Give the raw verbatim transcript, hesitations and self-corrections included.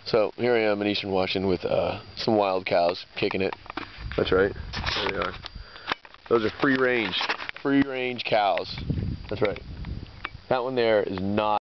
So here I am in Eastern Washington with uh, some wild cows kicking it. That's right. There they are. Those are free range, free range cows. That's right. That one there is not